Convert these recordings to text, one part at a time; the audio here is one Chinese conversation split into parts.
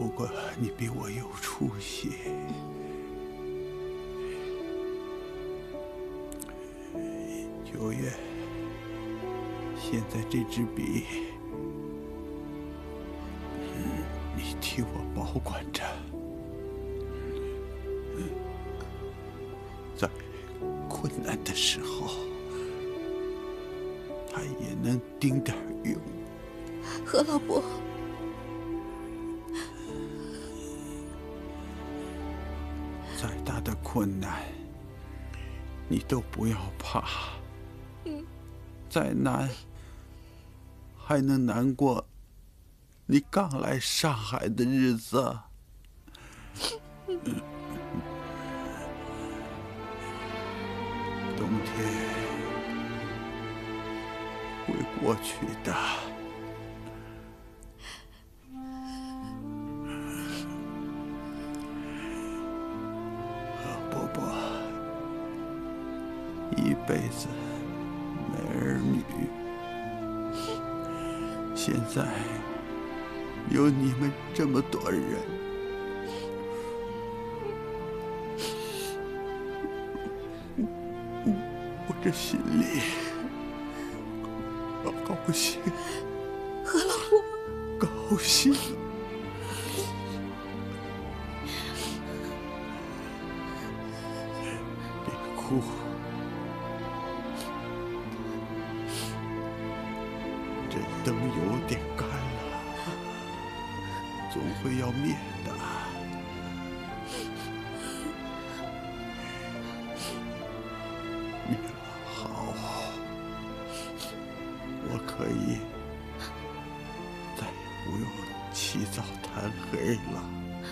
不过你比我有出息。9月，现在这支笔，你替我保管着，在困难的时候，它也能丁点用。 何老伯， 再大的困难，你都不要怕。再难，还能难过你刚来上海的日子。冬天会过去的。伯伯一辈子没儿女，现在有你们这么多人，我这心里高兴。 何老伯， 高兴。别哭。这灯有点干了，总会要灭的。灭了好，我可以再也不用起早贪黑了，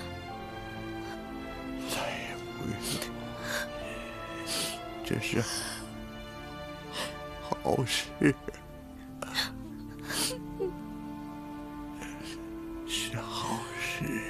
再也不用。这是好事。是好事。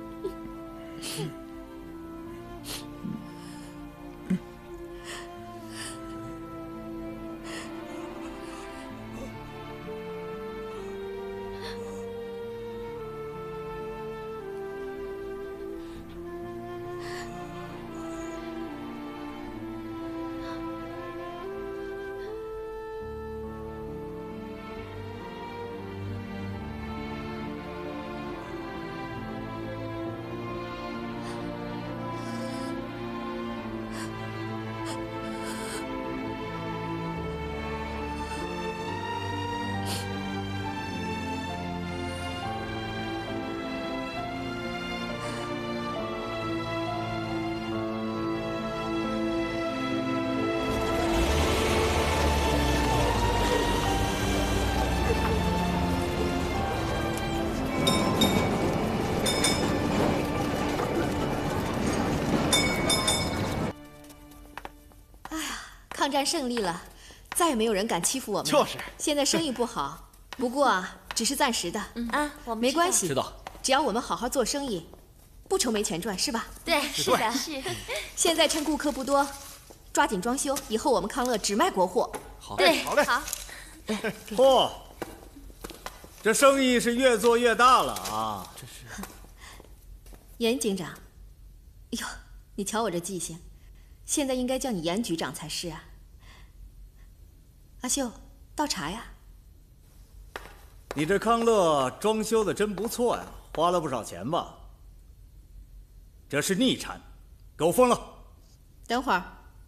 抗战胜利了，再也没有人敢欺负我们。 就是。 现在生意不好，不过啊，只是暂时的。 我们没关系。 知道。 只要我们好好做生意，不愁没钱赚，是吧？ 对，是的，是。 现在趁顾客不多，抓紧装修，以后我们康乐只卖国货。 好， 对， 好嘞。 好。 嚯，这生意是越做越大了啊！ 这是。 严警长，哟，你瞧我这记性，现在应该叫你严局长才是啊。阿秀，倒茶呀。 你这康乐装修的真不错呀，花了不少钱吧？这是逆产，给我封了。 等会儿，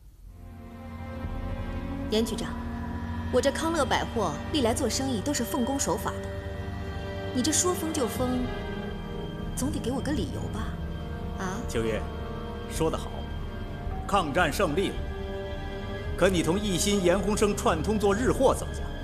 严局长，我这康乐百货历来做生意都是奉公守法的，你这说封就封，总得给我个理由吧？啊？ 秋月，说得好，抗战胜利了。可你同一心、严鸿生串通做日货怎么样？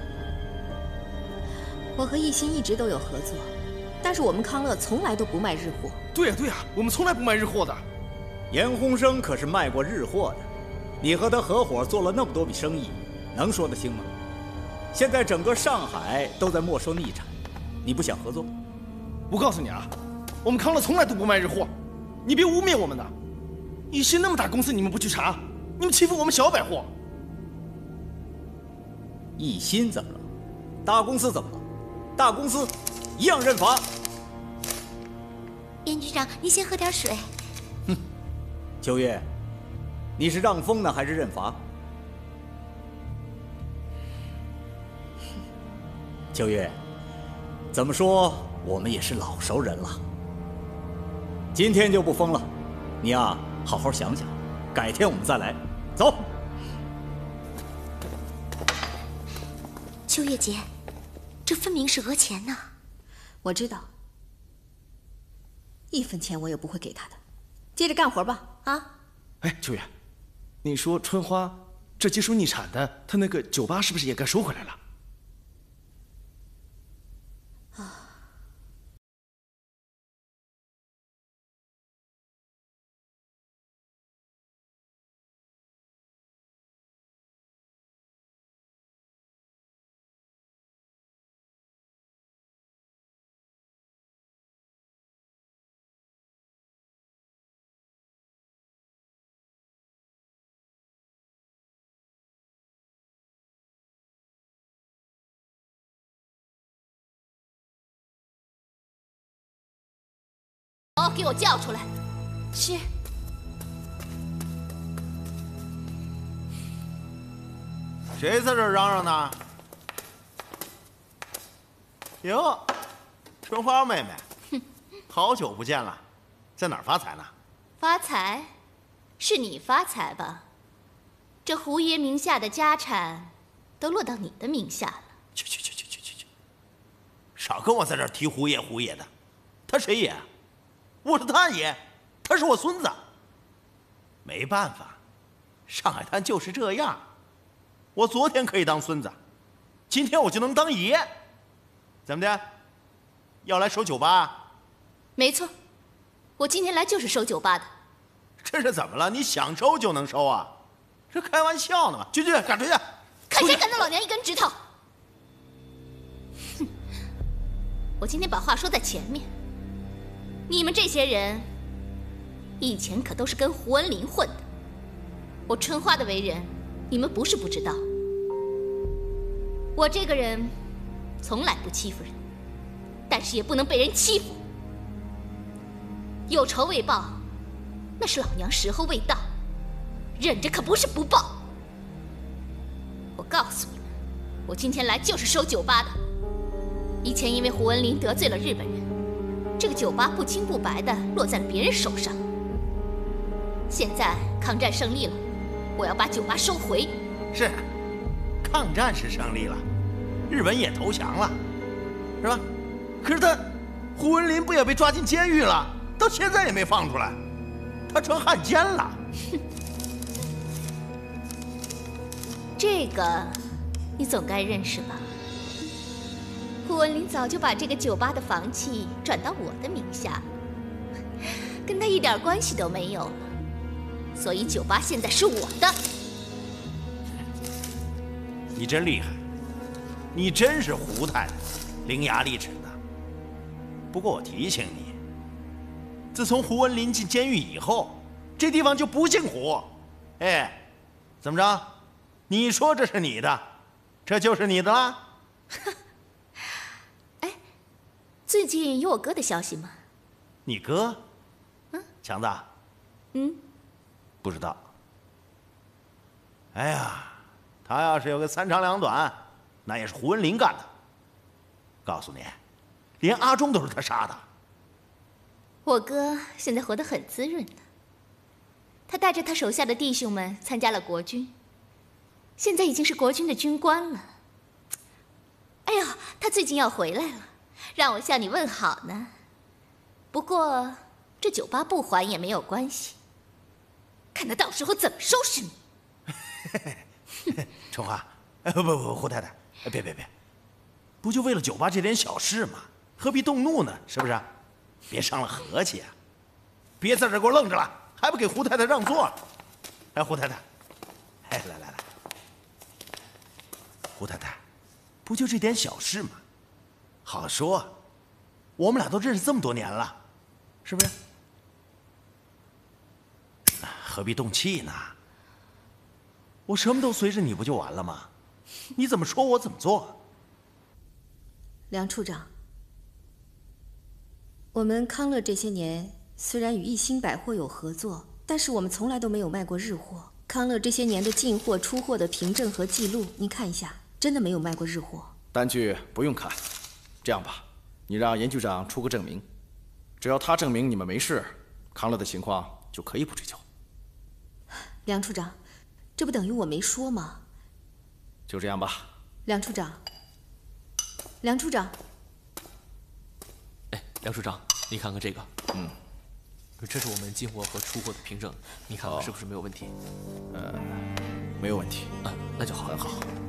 我和一心一直都有合作，但是我们康乐从来都不卖日货。 对呀对呀，我们从来不卖日货的。 严鸿生可是卖过日货的，你和他合伙做了那么多笔生意，能说得清吗？现在整个上海都在没收逆产，你不想合作？ 我告诉你啊，我们康乐从来都不卖日货，你别污蔑我们的。一心那么大公司，你们不去查，你们欺负我们小百货。 一心怎么了？大公司怎么了？大公司一样认罚。 严局长，您先喝点水。 秋月，你是让风呢，还是认罚？秋月，怎么说我们也是老熟人了。今天就不封了，你呀，好好想想，改天我们再来。走。 秋月姐，这分明是讹钱呢。 我知道，1分钱我也不会给他的。接着干活吧，啊！ 哎，秋月，你说春花这接手逆产的，他那个酒吧是不是也该收回来了？ 给我叫出来！是。 谁在这嚷嚷呢？哟，春花妹妹，好久不见了，在哪儿发财呢？ 发财？是你发财吧？这胡爷名下的家产都落到你的名下了。 去！少跟我在这儿提胡爷的，他谁爷？我是他爷，他是我孙子。没办法，上海滩就是这样。我昨天可以当孙子，今天我就能当爷。怎么的？要来收酒吧？ 没错，我今天来就是收酒吧的。 这是怎么了？你想收就能收啊？这开玩笑呢吗？去，赶出去！ 看谁赶到老娘一根指头！哼！我今天把话说在前面。你们这些人，以前可都是跟胡文林混的。我春花的为人，你们不是不知道。我这个人，从来不欺负人，但是也不能被人欺负。有仇未报，那是老娘时候未到。忍着可不是不报。我告诉你们，我今天来就是收酒吧的。以前因为胡文林得罪了日本人。这个酒吧不清不白的落在了别人手上。现在抗战胜利了，我要把酒吧收回。 是，抗战是胜利了，日本也投降了，是吧？可是胡文林不也被抓进监狱了？到现在也没放出来，他成汉奸了。 这个你总该认识吧？胡文林早就把这个酒吧的房契转到我的名下，跟他一点关系都没有了，所以酒吧现在是我的。 你真厉害，你真是胡太太，伶牙俐齿的。不过我提醒你，自从胡文林进监狱以后，这地方就不姓胡。哎，怎么着？你说这是你的，这就是你的啦。 最近有我哥的消息吗？ 你哥？强子？不知道。哎呀，他要是有个3长2短，那也是胡文林干的。告诉你，连阿忠都是他杀的。 我哥现在活得很滋润呢，他带着他手下的弟兄们参加了国军，现在已经是国军的军官了。哎呀，他最近要回来了。让我向你问好呢。不过这酒吧不还也没有关系，看他到时候怎么收拾你。 春花，不，胡太太，别，不就为了酒吧这点小事吗？何必动怒呢？是不是？别伤了和气啊！别在这给我愣着了，还不给胡太太让座？哎，胡太太，哎，来，胡太太，不就这点小事吗？好说，我们俩都认识这么多年了，是不是？何必动气呢？我什么都随着你不就完了吗？你怎么说我怎么做。 梁处长， 我们康乐这些年虽然与一心百货有合作，但是我们从来都没有卖过日货。康乐这些年的进货、出货的凭证和记录，您看一下，真的没有卖过日货。 单据不用看，这样吧，你让严局长出个证明，只要他证明你们没事，康乐的情况就可以不追究。 梁处长，这不等于我没说吗？ 就这样吧。 梁处长，梁处长。 哎，梁处长，你看看这个，这是我们进货和出货的凭证，你看看是不是没有问题？ 没有问题。 那就好，很好。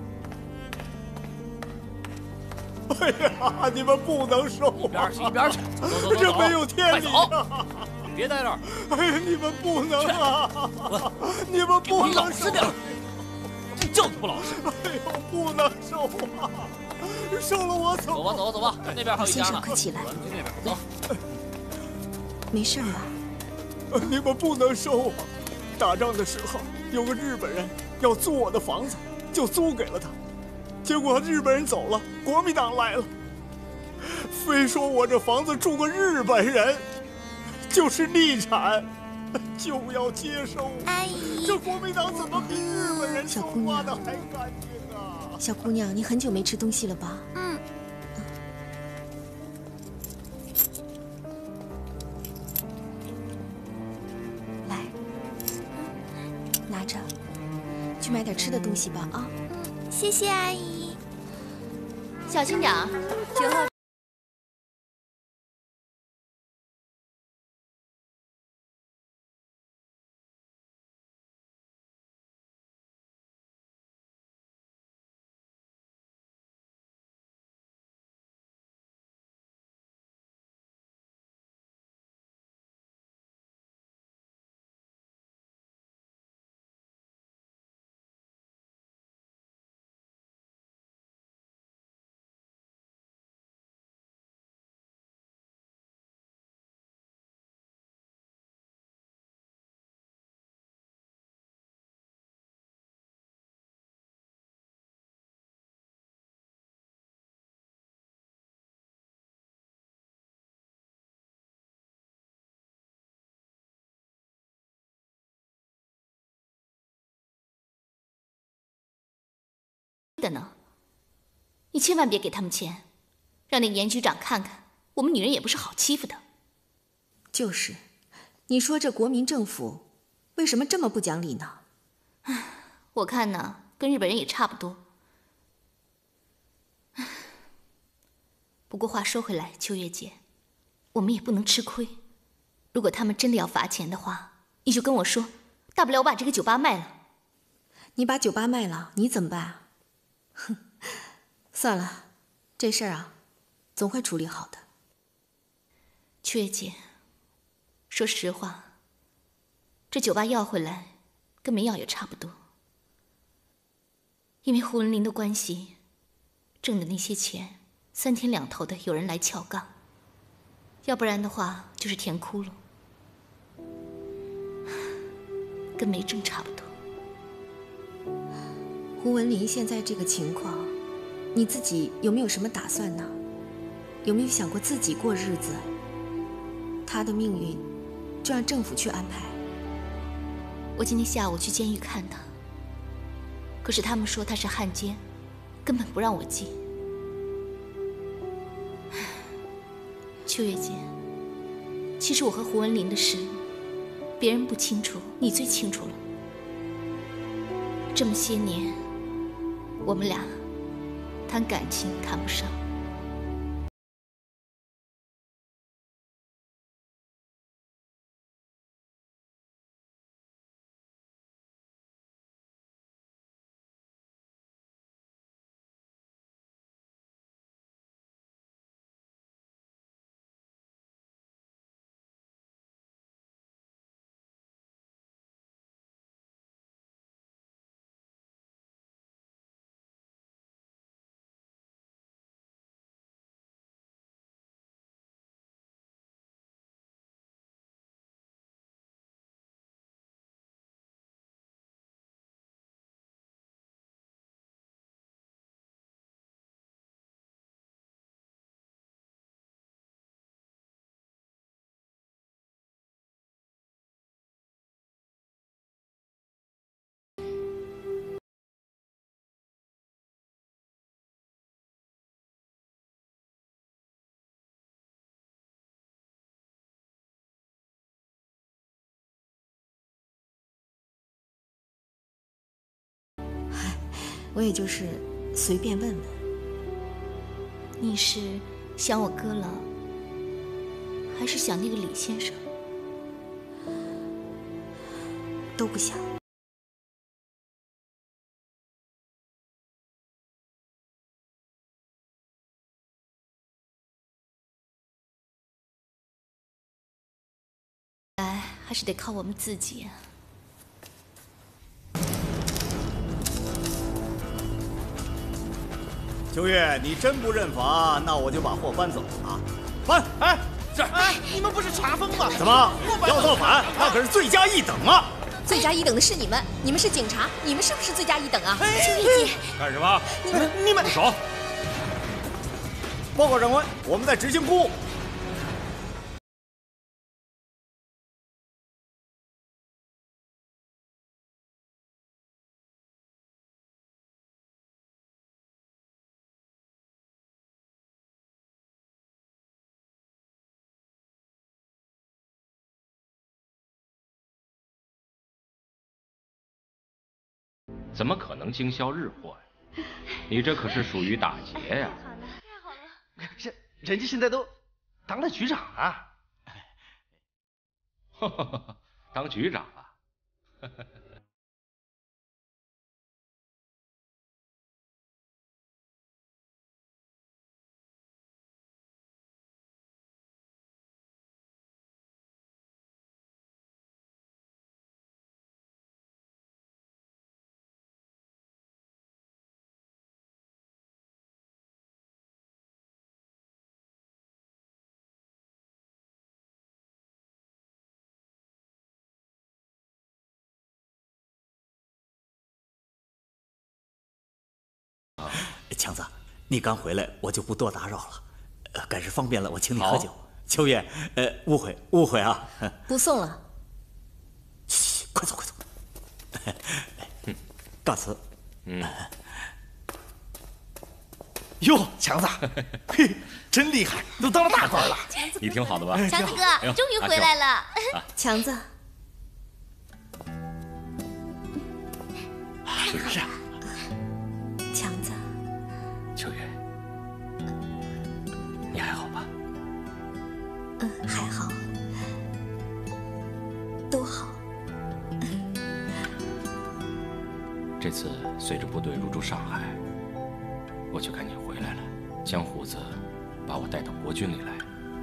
哎呀，你们不能收啊！ 一边去，走， 这没有天理啊！ 别在这儿！ 哎呀，你们不能啊！你们不能收！ 这就是不老实！ 哎呦，不能收啊！收了我走！ 走吧，那边还有一家呢。 先生，快起来！ 去那边走。 没事吧？ 你们不能收啊！打仗的时候，有个日本人要租我的房子，就租给了他。结果日本人走了，国民党来了，非说我这房子住个日本人就是逆产，就要接收。 阿姨， 这国民党怎么比日本人说话的还干净啊？ 小姑娘，你很久没吃东西了吧？来，拿着，去买点吃的东西吧啊！ 谢谢阿姨。小心点儿，9号。的呢？你千万别给他们钱，让那个严局长看看，我们女人也不是好欺负的。 就是，你说这国民政府为什么这么不讲理呢？ 我看呢，跟日本人也差不多。不过话说回来，秋月姐，我们也不能吃亏。如果他们真的要罚钱的话，你就跟我说，大不了我把这个酒吧卖了。 你把酒吧卖了，你怎么办？哼，算了，这事儿啊，总会处理好的。 秋月姐，说实话，这酒吧要回来，跟没要也差不多。因为胡文林的关系，挣的那些钱，3天2头的有人来撬杠，要不然的话就是填窟窿，跟没挣差不多。 胡文林现在这个情况，你自己有没有什么打算呢？有没有想过自己过日子？他的命运就让政府去安排。 我今天下午去监狱看他，可是他们说他是汉奸，根本不让我进。秋月姐，其实我和胡文林的事，别人不清楚，你最清楚了。这么些年，我们俩谈感情谈不上。 我也就是随便问问。 你是想我哥了，还是想那个李先生？ 都不想。 还是得靠我们自己啊。 秋月，你真不认罚，那我就把货搬走了啊！搬！ 哎，这哎，你们不是查封吗？ 怎么要造反？那可是罪加一等啊！ 罪加一等的是你们，你们是警察，你们是不是罪加一等啊？ 秋月姐， 干什么？ 你们住手！ 报告长官，我们在执行公务。 怎么可能经销日货呀？你这可是属于打劫呀！ 太好了，人家现在都当了局长啊！ 当局长了？ 强子，你刚回来，我就不多打扰了。改日方便了，我请你喝酒。秋月，误会啊！ 不送了。 嘘，快走快走。告辞。 哟，强子，嘿，真厉害，都当了大官了。 你挺好的吧？ 强子哥，终于回来了。 强子， 是啊。 强子， 秋月，你还好吧？ 还好，都好。 这次随着部队入驻上海，我就赶紧回来了。江胡子把我带到国军里来，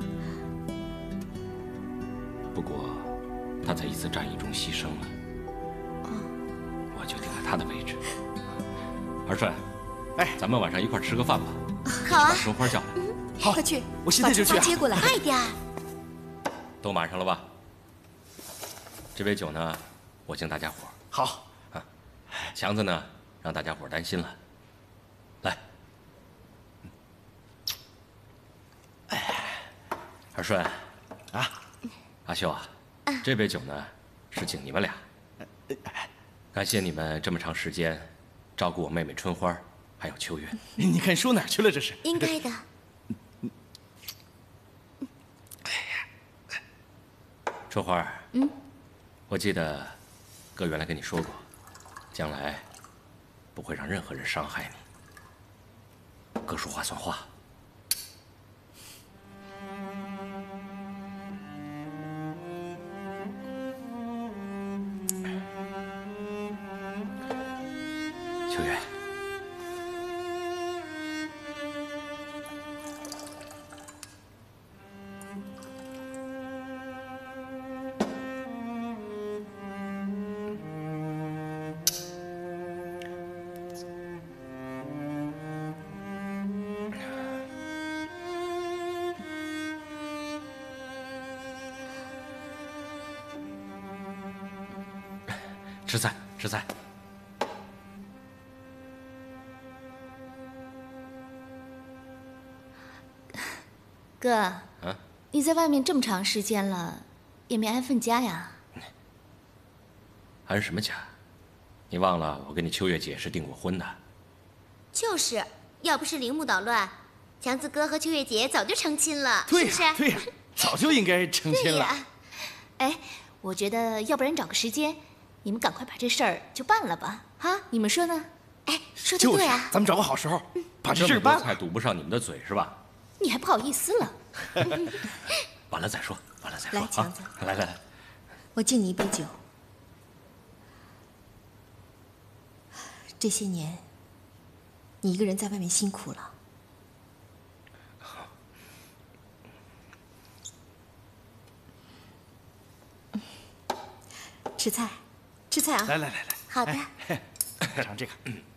不过他在一次战役中牺牲了，我就定了他的位置。二帅， 哎， 咱们晚上一块吃个饭吧。 好啊， 把春花叫来。 好， 快去， 我现在就去啊。 接过来， 快点儿。 都满上了吧？这杯酒呢，我敬大家伙。 好啊，强子呢，让大家伙担心了。来，二顺啊， 阿秀啊，这杯酒呢是敬你们俩，感谢你们这么长时间照顾我妹妹春花，还有秋月。 你看说哪儿去了？这是应该的。 春花，我记得哥原来跟你说过，将来不会让任何人伤害你。哥说话算话。秋月，吃菜，吃菜。 哥，你在外面这么长时间了，也没安分家呀？ 安什么家？你忘了我跟你秋月姐是订过婚的？ 就是，要不是铃木捣乱，强子哥和秋月姐早就成亲了， 对呀， 是不是？ 对呀，早就应该成亲了。 哎，我觉得要不然找个时间，你们赶快把这事儿就办了吧？哈，你们说呢？ 哎，说的对啊， 咱们找个好时候把这事这么多儿办了。 菜堵不上你们的嘴是吧？ 你还不好意思了。 完了再说，完了再说来，强子， 来来来， 我敬你一杯酒。这些年，你一个人在外面辛苦了。吃菜，吃菜啊！ 来来来来， 好的。 尝这个。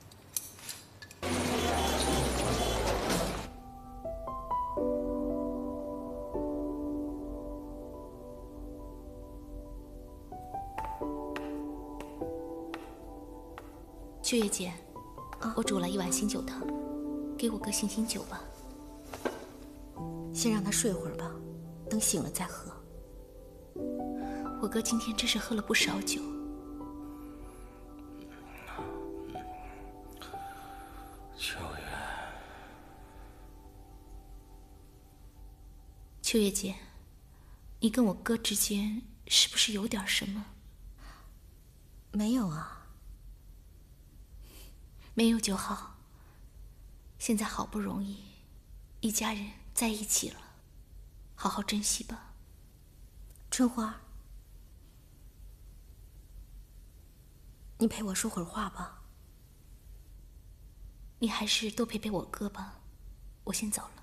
秋月姐，我煮了一碗醒酒汤，给我哥醒醒酒吧。 先让他睡会儿吧，等醒了再喝。 我哥今天真是喝了不少酒。 秋月， 秋月姐，你跟我哥之间是不是有点什么？ 没有啊， 没有就好。现在好不容易，一家人在一起了，好好珍惜吧。 春花，你陪我说会儿话吧。 你还是多陪陪我哥吧，我先走了。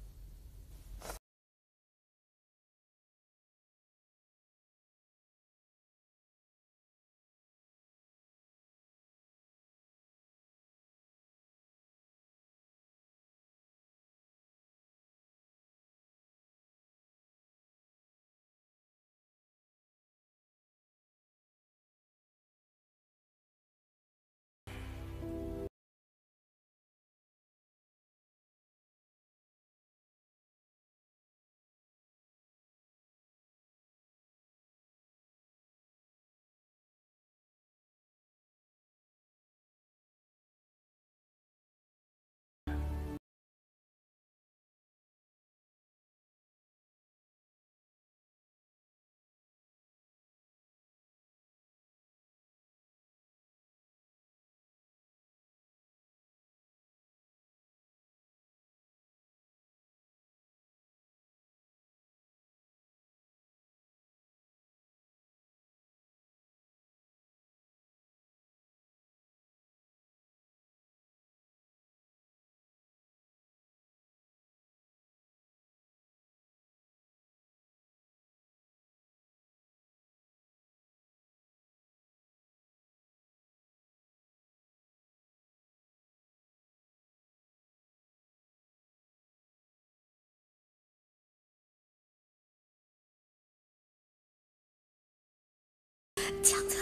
强子，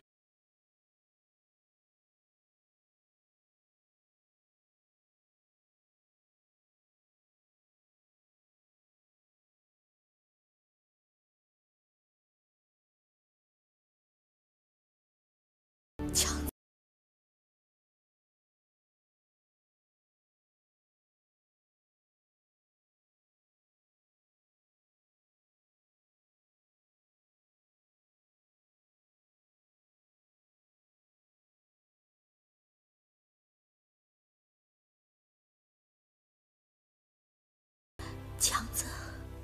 强子，强子。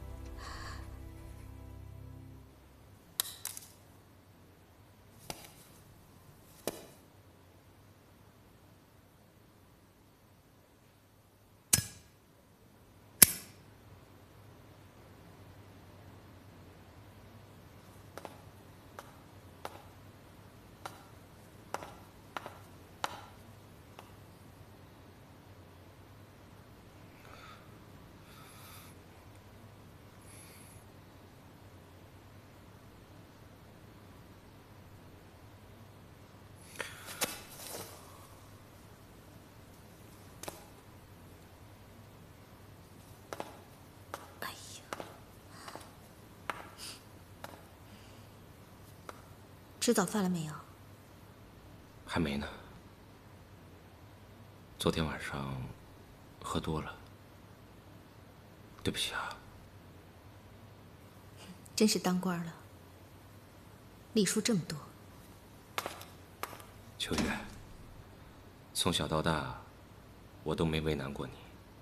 吃早饭了没有？ 还没呢。昨天晚上喝多了，对不起啊。 真是当官了，礼数这么多。 秋月， 从小到大，我都没为难过你。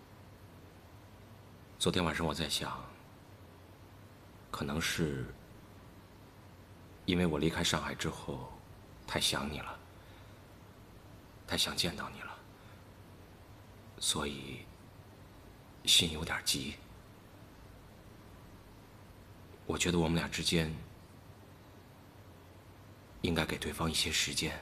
昨天晚上我在想，可能是因为我离开上海之后，太想你了，太想见到你了，所以心有点急。我觉得我们俩之间应该给对方一些时间。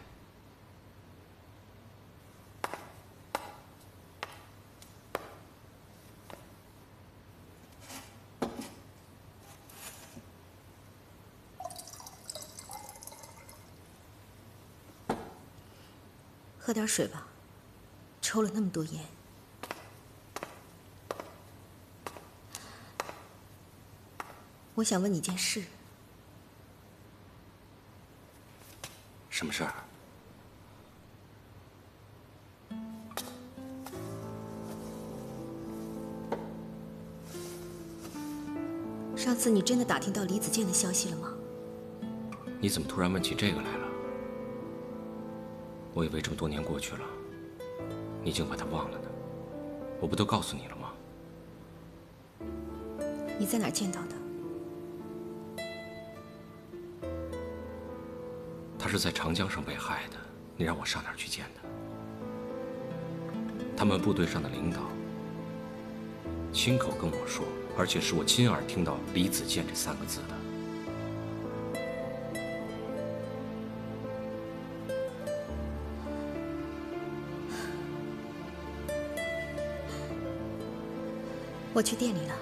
喝点水吧，抽了那么多烟。我想问你件事。 什么事儿？ 上次你真的打听到李子健的消息了吗？ 你怎么突然问起这个来了？我以为这么多年过去了，你已经把他忘了呢。我不都告诉你了吗？ 你在哪儿见到的？ 他是在长江上被害的，你让我上哪儿去见他？他们部队上的领导亲口跟我说，而且是我亲耳听到李子健这3个字的。 我去店里了。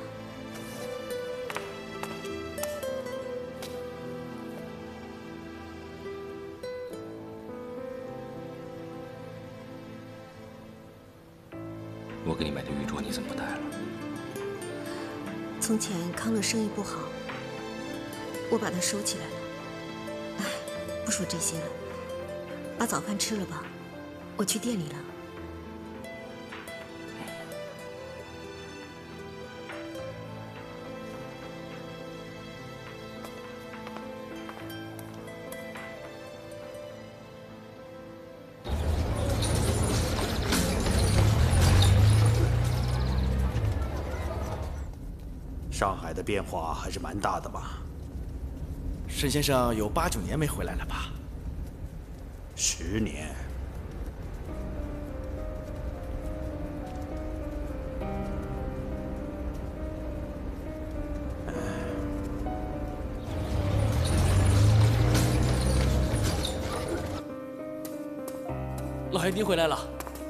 我给你买的玉镯你怎么不戴了？ 从前康乐生意不好，我把它收起来了。哎，不说这些了，把早饭吃了吧，我去店里了。 上海的变化还是蛮大的吧？ 沈先生有8、9年没回来了吧 ？10年。 老爷，您回来了。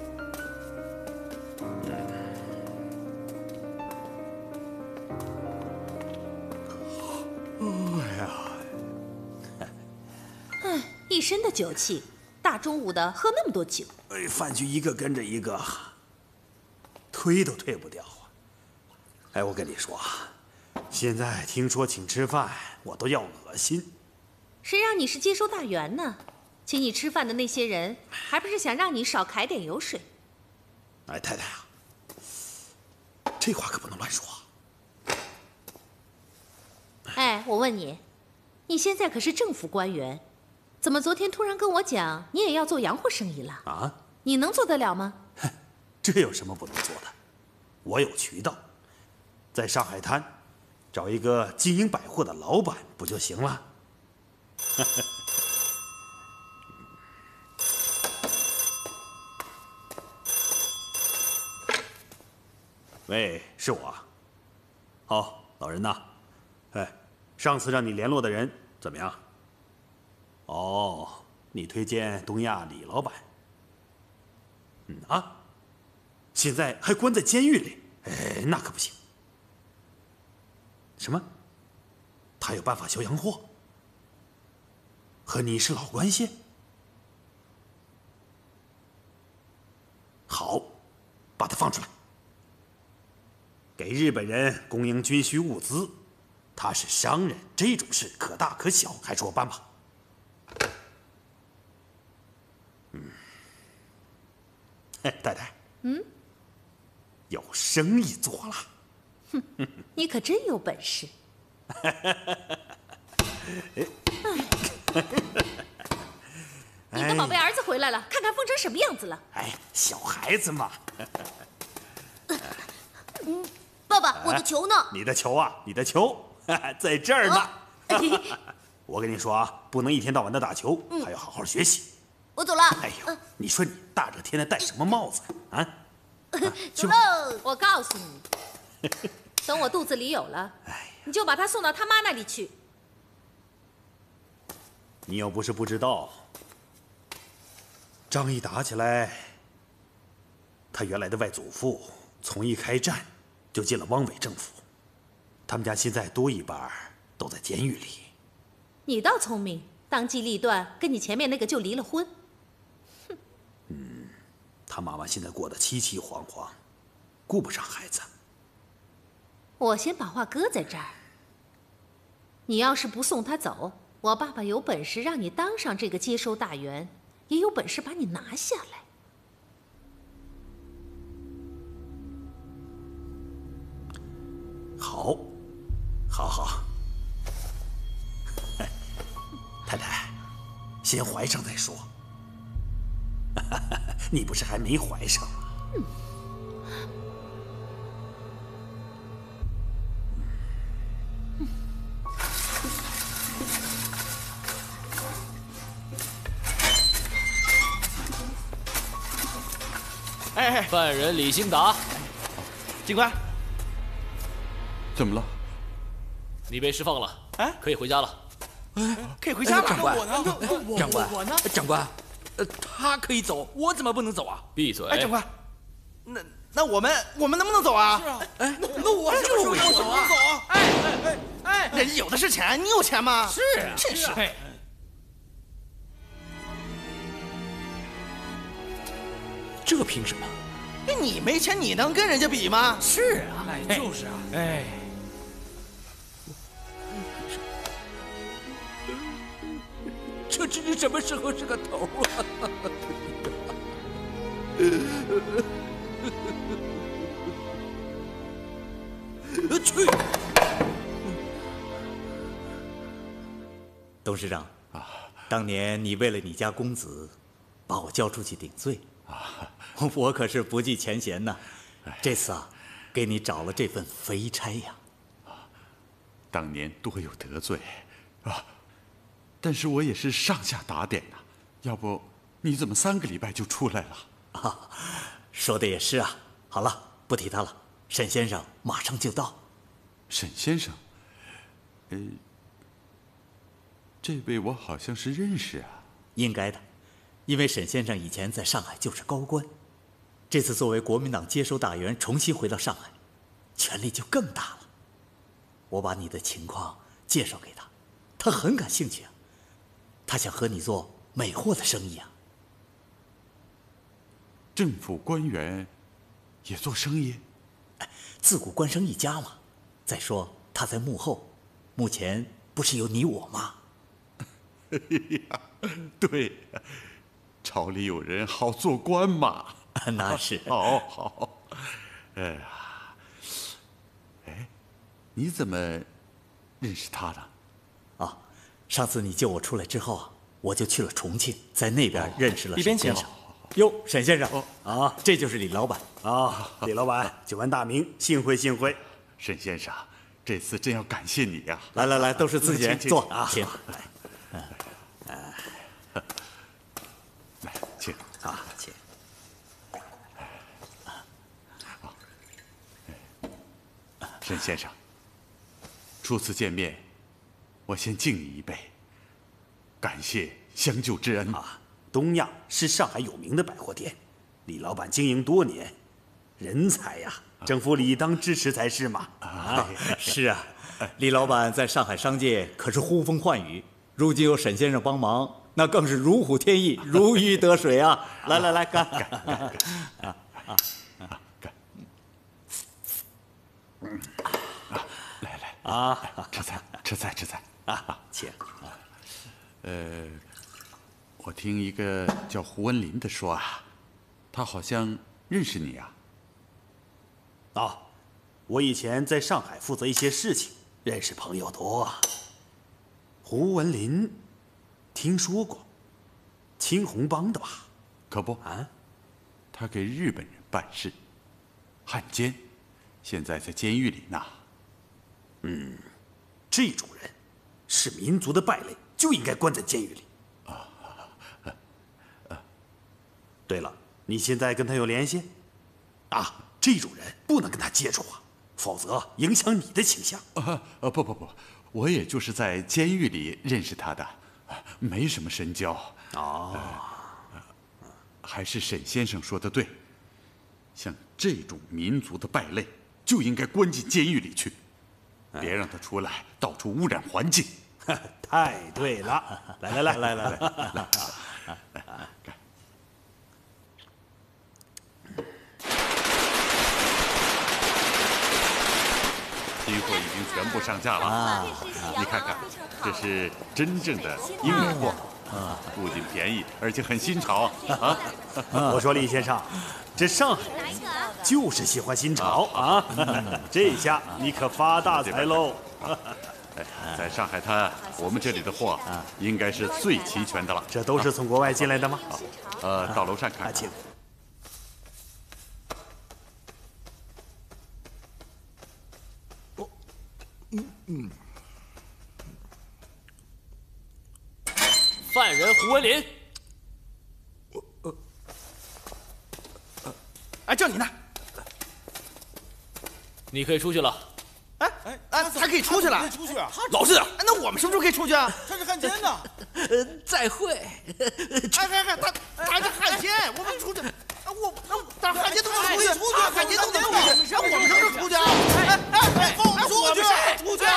一身的酒气，大中午的喝那么多酒。 哎，饭局一个跟着一个，推都推不掉啊！哎，我跟你说，现在听说请吃饭，我都要恶心。 谁让你是接收大员呢？请你吃饭的那些人，还不是想让你少揩点油水？ 哎，太太啊，这话可不能乱说。 哎，我问你，你现在可是政府官员。怎么昨天突然跟我讲你也要做洋货生意了啊？ 你能做得了吗？ 这有什么不能做的？我有渠道，在上海滩找一个金鹰百货的老板不就行了？喂，是我。好，老人呐，哎，上次让你联络的人怎么样？哦，你推荐东亚李老板。啊，现在还关在监狱里，哎，那可不行。什么？他有办法销洋货？和你是老关系？好，把他放出来，给日本人供应军需物资。他是商人，这种事可大可小，还是我办吧。哎，太太，有生意做了。 哼，你可真有本事。你个宝贝儿子回来了，看看疯成什么样子了。 哎，小孩子嘛。 爸爸，我的球呢？ 你的球啊，你的球在这儿呢。我跟你说啊，不能一天到晚的打球，还要好好学习。 我走了。 哎呦，你说你大热天的戴什么帽子啊？ 走喽！我告诉你，等我肚子里有了，你就把他送到他妈那里去。 你又不是不知道，仗一打起来，他原来的外祖父从一开战就进了汪伪政府，他们家现在多一半都在监狱里。 你倒聪明，当机立断，跟你前面那个就离了婚。 他妈妈现在过得凄凄惶惶，顾不上孩子。 我先把话搁在这儿，你要是不送他走，我爸爸有本事让你当上这个接收大员，也有本事把你拿下来。 好，好，好。太太，先怀上再说。你不是还没怀上吗？ 犯人李兴达， 警官， 怎么了？ 你被释放了，可以回家了。 可以回家了。 长官，长官， 我呢？ 长官，他可以走，我怎么不能走啊？ 闭嘴！ 哎，长官，那我们能不能走啊？ 是啊，那我就是要走啊！ 哎，人家有的是钱，你有钱吗？ 是啊， 真是。 这凭什么？ 你没钱，你能跟人家比吗？ 是啊，就是啊，哎。这至什么时候是个头啊？去！ 董事长啊，当年你为了你家公子，把我交出去顶罪啊，我可是不计前嫌呐。这次啊，给你找了这份肥差呀。 当年多有得罪啊！但是我也是上下打点呐，要不你怎么3个礼拜就出来了？ 啊，说的也是啊。好了，不提他了。沈先生马上就到。 沈先生，这位我好像是认识啊。 应该的，因为沈先生以前在上海就是高官，这次作为国民党接收大员重新回到上海，权力就更大了。我把你的情况介绍给他，他很感兴趣啊。他想和你做美货的生意啊。 政府官员也做生意？ 自古官商一家嘛。再说他在幕后，目前不是有你我吗？ 对，朝里有人好做官嘛。 那是。 好。你怎么认识他的？ 啊，上次你救我出来之后啊，我就去了重庆，在那边认识了沈先生。哟，沈先生，啊，这就是李老板啊，李老板，久闻大名，幸会幸会。 沈先生，这次真要感谢你呀！ 来，都是自己人，坐啊，请。 来，请啊，请。 沈先生，初次见面，我先敬你一杯，感谢相救之恩啊！东亚是上海有名的百货店，李老板经营多年，人才呀，政府理当支持才是嘛。 是啊，李老板在上海商界可是呼风唤雨，如今有沈先生帮忙，那更是如虎添翼，如鱼得水啊！来，干！ 来啊！吃菜啊！请。 我听一个叫胡文林的说啊，他好像认识你啊。 啊，我以前在上海负责一些事情，认识朋友多啊。胡文林，听说过， 青红帮的吧？ 可不啊，他给日本人办事，汉奸，现在在监狱里呢。 这种人是民族的败类，就应该关在监狱里。对了，你现在跟他有联系？啊，这种人不能跟他接触啊，否则影响你的形象。 不，我也就是在监狱里认识他的，没什么深交。还是沈先生说的对，像这种民族的败类，就应该关进监狱里去，别让他出来到处污染环境。 太对了，来。 新货已经全部上架了你看看，这是真正的英美货，不仅便宜，而且很新潮啊！ 我说李先生，这上海人就是喜欢新潮啊！这下你可发大财喽！ 在上海滩，我们这里的货应该是最齐全的了。 这都是从国外进来的吗？ 到楼上看看。 请。 犯人胡文林。 哎，叫你呢。 你可以出去了。 他可以出去了。 出去啊！ 老实点。 那我们什么时候可以出去啊？ 他是汉奸呢。 再会。 他是汉奸，我们出去。但汉奸都能出去，汉奸都能出去，我们什么时候出去啊？放出去！出去！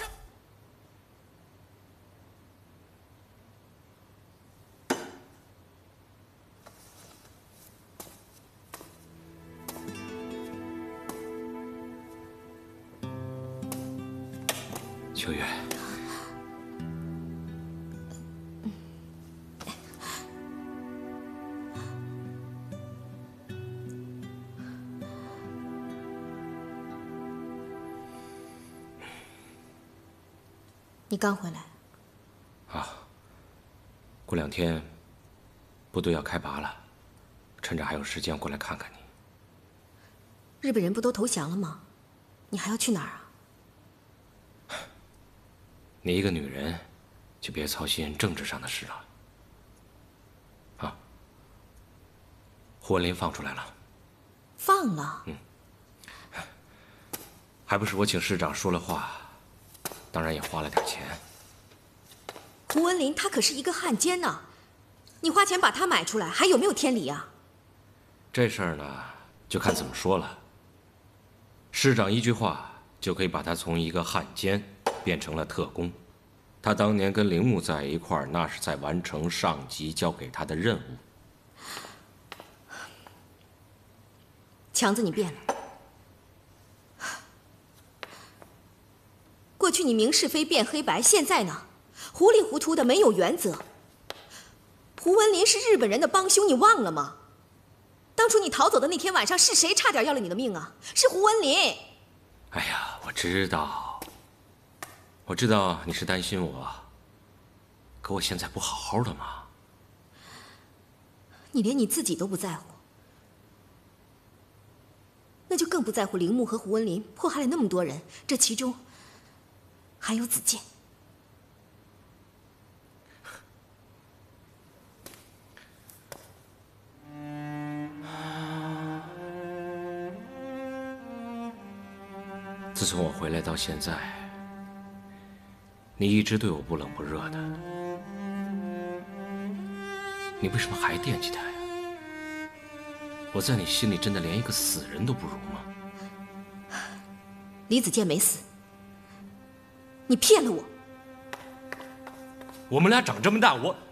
秋月， 你刚回来啊？过2天部队要开拔了，趁着还有时间过来看看你。 日本人不都投降了吗？你还要去哪儿啊？ 你一个女人，就别操心政治上的事了。啊，胡文林放出来了。 放了？ 还不是我请市长说了话，当然也花了点钱。 胡文林他可是一个汉奸呢，你花钱把他买出来，还有没有天理啊？ 这事儿呢，就看怎么说了。市长一句话就可以把他从一个汉奸变成了特工。他当年跟铃木在一块儿，那是在完成上级交给他的任务。 强子，你变了。过去你明是非辨黑白，现在呢，糊里糊涂的，没有原则。胡文林是日本人的帮凶，你忘了吗？当初你逃走的那天晚上，是谁差点要了你的命啊？是胡文林。 哎呀，我知道你是担心我，可我现在不好好的吗？ 你连你自己都不在乎，那就更不在乎铃木和胡文林迫害了那么多人，这其中还有子健。 自从我回来到现在，你一直对我不冷不热的，你为什么还惦记他呀？我在你心里真的连一个死人都不如吗？ 李子健没死，你骗了我。 我们俩长这么大，